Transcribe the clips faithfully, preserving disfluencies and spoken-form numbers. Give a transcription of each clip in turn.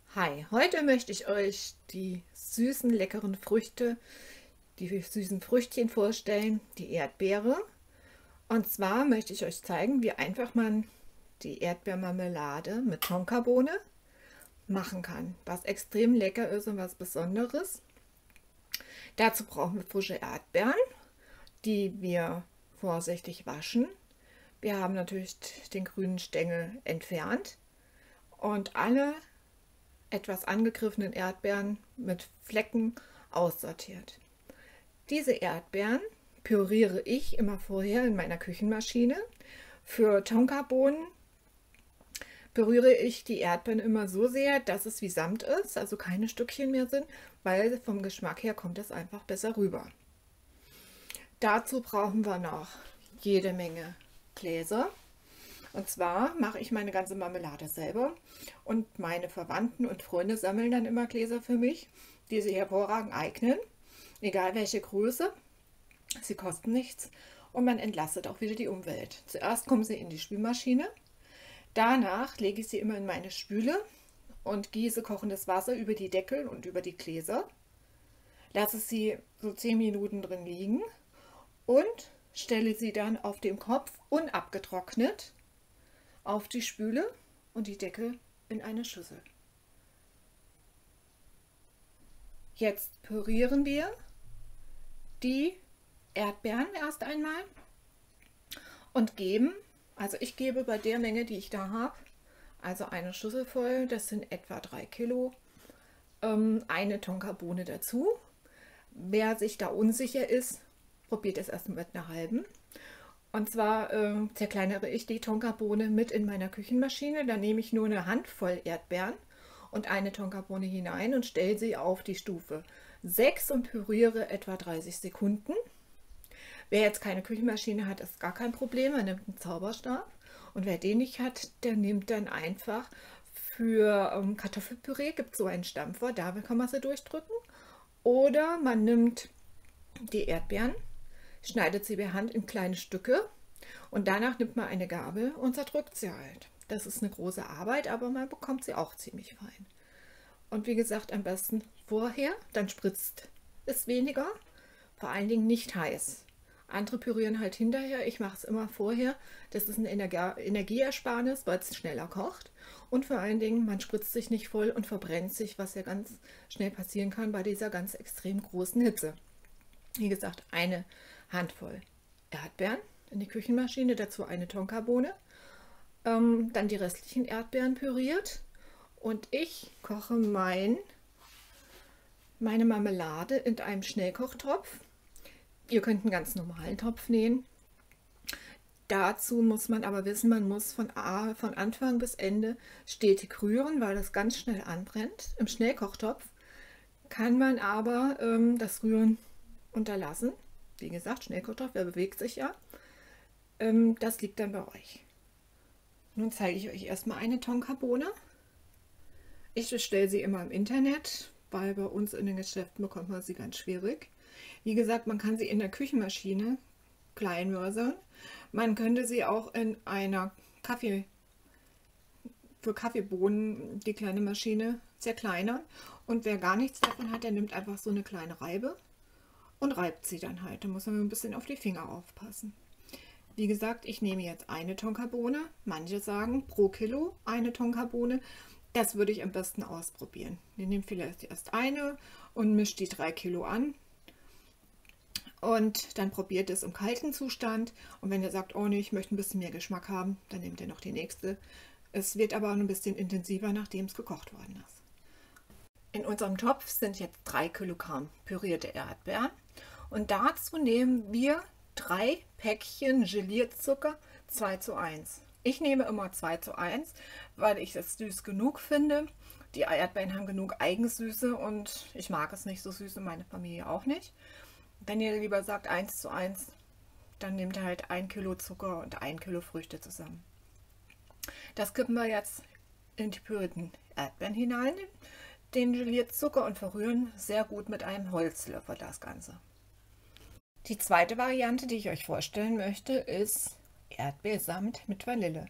Hi, heute möchte ich euch die süßen, leckeren Früchte, die süßen Früchtchen vorstellen, die Erdbeere. Und zwar möchte ich euch zeigen, wie einfach man die Erdbeermarmelade mit Tonkabohne machen kann, was extrem lecker ist und was Besonderes. Dazu brauchen wir frische Erdbeeren, die wir vorsichtig waschen. Wir haben natürlich den grünen Stängel entfernt und alle etwas angegriffenen Erdbeeren mit Flecken aussortiert. Diese Erdbeeren püriere ich immer vorher in meiner Küchenmaschine. Für Tonkabohnen püriere ich die Erdbeeren immer so sehr, dass es wie Samt ist, also keine Stückchen mehr sind, weil vom Geschmack her kommt es einfach besser rüber. Dazu brauchen wir noch jede Menge Gläser. Und zwar mache ich meine ganze Marmelade selber und meine Verwandten und Freunde sammeln dann immer Gläser für mich, die sich hervorragend eignen, egal welche Größe. Sie kosten nichts und man entlastet auch wieder die Umwelt. Zuerst kommen sie in die Spülmaschine, danach lege ich sie immer in meine Spüle und gieße kochendes Wasser über die Deckel und über die Gläser, lasse sie so zehn Minuten drin liegen und stelle sie dann auf dem Kopf unabgetrocknet auf die Spüle und die Deckel in eine Schüssel. Jetzt pürieren wir die Erdbeeren erst einmal und geben, also ich gebe bei der Menge, die ich da habe, also eine Schüssel voll, das sind etwa drei Kilo, eine Tonkabohne dazu. Wer sich da unsicher ist, probiert es erst mit einer halben. Und zwar äh, zerkleinere ich die Tonkabohne mit in meiner Küchenmaschine. Da nehme ich nur eine Handvoll Erdbeeren und eine Tonkabohne hinein und stelle sie auf die Stufe sechs und püriere etwa dreißig Sekunden. Wer jetzt keine Küchenmaschine hat, ist gar kein Problem. Er nimmt einen Zauberstab. Und wer den nicht hat, der nimmt dann einfach für ähm, Kartoffelpüree, gibt es so einen Stampfer, da kann man sie durchdrücken. Oder man nimmt die Erdbeeren, schneidet sie per Hand in kleine Stücke und danach nimmt man eine Gabel und zerdrückt sie halt. Das ist eine große Arbeit, aber man bekommt sie auch ziemlich fein. Und wie gesagt, am besten vorher, dann spritzt es weniger, vor allen Dingen nicht heiß. Andere pürieren halt hinterher, ich mache es immer vorher. Das ist eine Energieersparnis, weil es schneller kocht. Und vor allen Dingen, man spritzt sich nicht voll und verbrennt sich, was ja ganz schnell passieren kann bei dieser ganz extrem großen Hitze. Wie gesagt, eine Handvoll Erdbeeren in die Küchenmaschine, dazu eine Tonkabohne, ähm, dann die restlichen Erdbeeren püriert und ich koche mein, meine Marmelade in einem Schnellkochtopf. Ihr könnt einen ganz normalen Topf nehmen. Dazu muss man aber wissen, man muss von, A, von Anfang bis Ende stetig rühren, weil das ganz schnell anbrennt. Im Schnellkochtopf kann man aber ähm, das Rühren unterlassen. Wie gesagt, Schnellkochtopf, der bewegt sich ja. Ähm, das liegt dann bei euch. Nun zeige ich euch erstmal eine Tonkabohne. Ich bestelle sie immer im Internet, weil bei uns in den Geschäften bekommt man sie ganz schwierig. Wie gesagt, man kann sie in der Küchenmaschine klein mörsern. Man könnte sie auch in einer Kaffee, für Kaffeebohnen, die kleine Maschine, zerkleinern. Und wer gar nichts davon hat, der nimmt einfach so eine kleine Reibe und reibt sie dann halt. Da muss man ein bisschen auf die Finger aufpassen. Wie gesagt, ich nehme jetzt eine Tonkabohne. Manche sagen pro Kilo eine Tonkabohne. Das würde ich am besten ausprobieren. Ihr nehmt vielleicht erst eine und mischt die drei Kilo an. Und dann probiert es im kalten Zustand. Und wenn ihr sagt, oh nee, ich möchte ein bisschen mehr Geschmack haben, dann nehmt ihr noch die nächste. Es wird aber ein bisschen intensiver, nachdem es gekocht worden ist. In unserem Topf sind jetzt drei Kilogramm pürierte Erdbeeren. Und dazu nehmen wir drei Päckchen Gelierzucker zwei zu eins. Ich nehme immer zwei zu eins, weil ich es süß genug finde. Die Erdbeeren haben genug Eigensüße und ich mag es nicht so süß und meine Familie auch nicht. Wenn ihr lieber sagt eins zu eins, dann nehmt ihr halt ein Kilo Zucker und ein Kilo Früchte zusammen. Das kippen wir jetzt in die pürierten Erdbeeren hinein, den Gelierzucker, und verrühren sehr gut mit einem Holzlöffel das Ganze. Die zweite Variante, die ich euch vorstellen möchte, ist Erdbeersamt mit Vanille.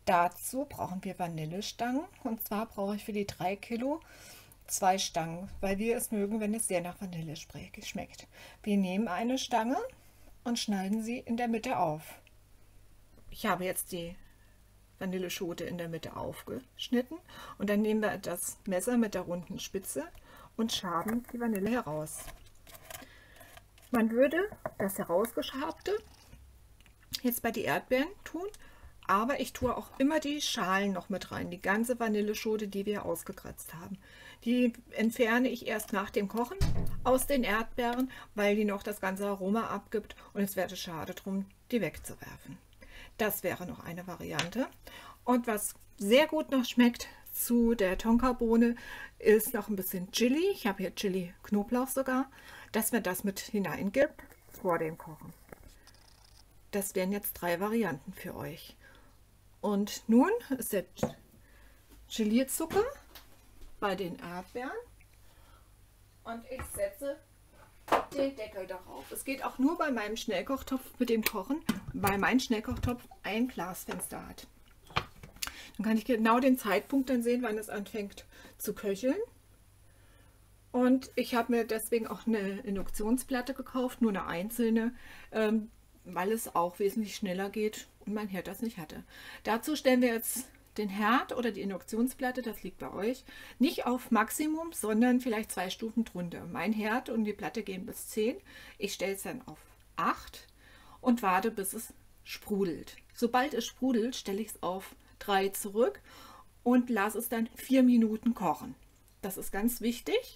Dazu brauchen wir Vanillestangen, und zwar brauche ich für die drei Kilo zwei Stangen, weil wir es mögen, wenn es sehr nach Vanille schmeckt. Wir nehmen eine Stange und schneiden sie in der Mitte auf. Ich habe jetzt die Vanilleschote in der Mitte aufgeschnitten und dann nehmen wir das Messer mit der runden Spitze und schaben die Vanille heraus. Man würde das herausgeschabte jetzt bei die Erdbeeren tun, aber ich tue auch immer die Schalen noch mit rein, die ganze Vanilleschote, die wir ausgekratzt haben. Die entferne ich erst nach dem Kochen aus den Erdbeeren, weil die noch das ganze Aroma abgibt und es wäre schade drum, die wegzuwerfen. Das wäre noch eine Variante. Und was sehr gut noch schmeckt zu der Tonkabohne ist noch ein bisschen Chili. Ich habe hier Chili Knoblauch sogar, dass man das mit hineingibt vor dem Kochen. Das wären jetzt drei Varianten für euch. Und nun ist der Gelierzucker bei den Erdbeeren und ich setze den Deckel darauf. Es geht auch nur bei meinem Schnellkochtopf mit dem Kochen, weil mein Schnellkochtopf ein Glasfenster hat. Dann kann ich genau den Zeitpunkt dann sehen, wann es anfängt zu köcheln. Und ich habe mir deswegen auch eine Induktionsplatte gekauft, nur eine einzelne, ähm, weil es auch wesentlich schneller geht und mein Herd das nicht hatte. Dazu stellen wir jetzt den Herd oder die Induktionsplatte, das liegt bei euch, nicht auf Maximum, sondern vielleicht zwei Stufen drunter. Mein Herd und die Platte gehen bis zehn. Ich stelle es dann auf acht und warte, bis es sprudelt. Sobald es sprudelt, stelle ich es auf drei zurück und lasse es dann vier Minuten kochen. Das ist ganz wichtig.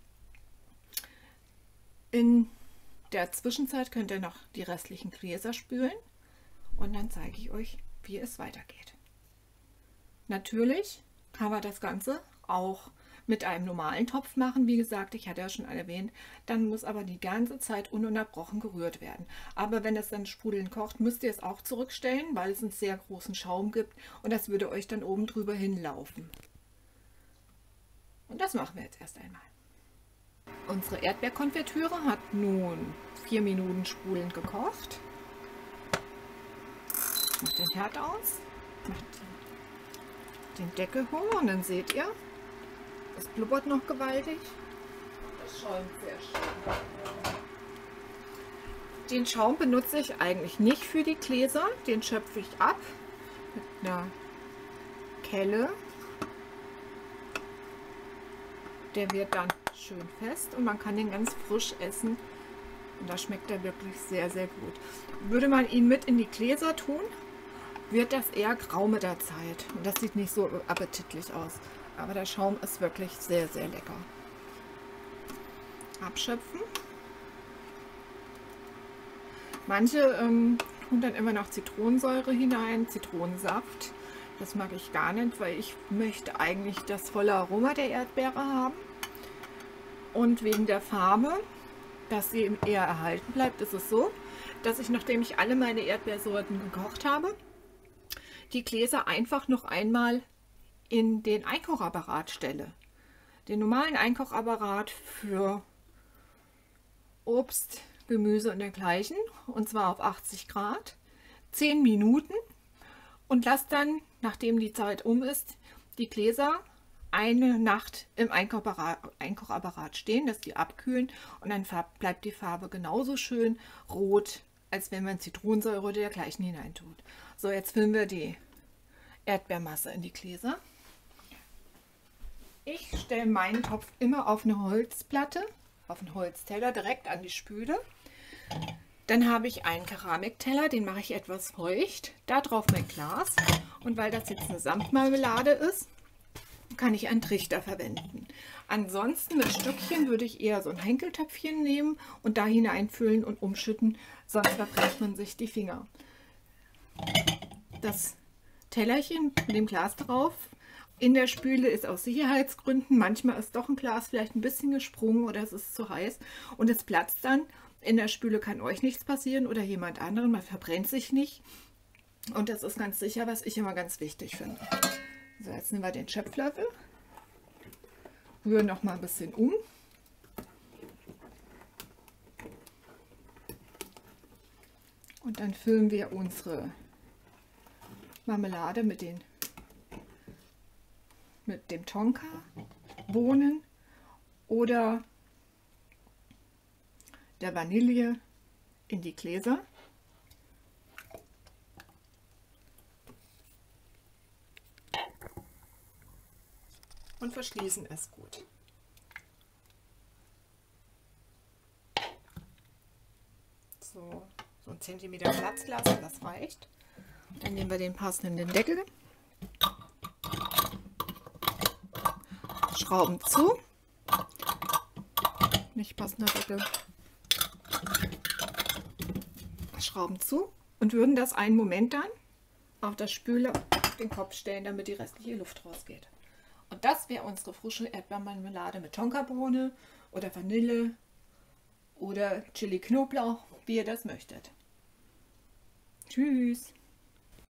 In der Zwischenzeit könnt ihr noch die restlichen Gräser spülen und dann zeige ich euch, wie es weitergeht. Natürlich kann man das Ganze auch mit einem normalen Topf machen. Wie gesagt, ich hatte ja schon erwähnt, dann muss aber die ganze Zeit ununterbrochen gerührt werden. Aber wenn es dann sprudelnd kocht, müsst ihr es auch zurückstellen, weil es einen sehr großen Schaum gibt und das würde euch dann oben drüber hinlaufen. Und das machen wir jetzt erst einmal. Unsere Erdbeerkonfitüre hat nun vier Minuten sprudelnd gekocht. Ich mache den Herd aus, mache den Deckel hoch und dann seht ihr, es blubbert noch gewaltig. Das schäumt sehr schön. Den Schaum benutze ich eigentlich nicht für die Gläser, den schöpfe ich ab mit einer Kelle. Der wird dann schön fest und man kann den ganz frisch essen und da schmeckt er wirklich sehr, sehr gut. Würde man ihn mit in die Gläser tun, wird das eher grau mit der Zeit und das sieht nicht so appetitlich aus. Aber der Schaum ist wirklich sehr, sehr lecker. Abschöpfen. Manche ähm, tun dann immer noch Zitronensäure hinein, Zitronensaft. Das mag ich gar nicht, weil ich möchte eigentlich das volle Aroma der Erdbeere haben. Und wegen der Farbe, dass sie eher erhalten bleibt, ist es so, dass ich, nachdem ich alle meine Erdbeersorten gekocht habe, die Gläser einfach noch einmal in den Einkochapparat stelle. Den normalen Einkochapparat für Obst, Gemüse und dergleichen, und zwar auf achtzig Grad, zehn Minuten und lasse dann, nachdem die Zeit um ist, die Gläser eine Nacht im Einkochapparat, Einkochapparat stehen, dass die abkühlen und dann bleibt die Farbe genauso schön rot, als wenn man Zitronensäure oder dergleichen hineintut. So, jetzt füllen wir die Erdbeermasse in die Gläser. Ich stelle meinen Topf immer auf eine Holzplatte, auf einen Holzteller direkt an die Spüle. Dann habe ich einen Keramikteller, den mache ich etwas feucht. Da drauf mein Glas und weil das jetzt eine Samtmarmelade ist, kann ich einen Trichter verwenden. Ansonsten mit Stückchen würde ich eher so ein Henkeltöpfchen nehmen und da hineinfüllen und umschütten, sonst verbrennt man sich die Finger. Das Tellerchen mit dem Glas drauf in der Spüle ist aus Sicherheitsgründen, manchmal ist doch ein Glas vielleicht ein bisschen gesprungen oder es ist zu heiß und es platzt dann. In der Spüle kann euch nichts passieren oder jemand anderen, man verbrennt sich nicht und das ist ganz sicher, was ich immer ganz wichtig finde. So, jetzt nehmen wir den Schöpflöffel, rühren noch mal ein bisschen um. Und dann füllen wir unsere Marmelade mit, den, mit dem Tonka, Bohnen oder der Vanille in die Gläser. Und verschließen es gut. So, so einen Zentimeter Platz lassen, das reicht. Dann nehmen wir den passenden Deckel, schrauben zu, nicht passender Deckel, schrauben zu und würden das einen Moment dann auf das Spüle auf den Kopf stellen, damit die restliche Luft rausgeht. Und das wäre unsere frische Erdbeermarmelade mit Tonkabohne oder Vanille oder Chili Knoblauch, wie ihr das möchtet. Tschüss!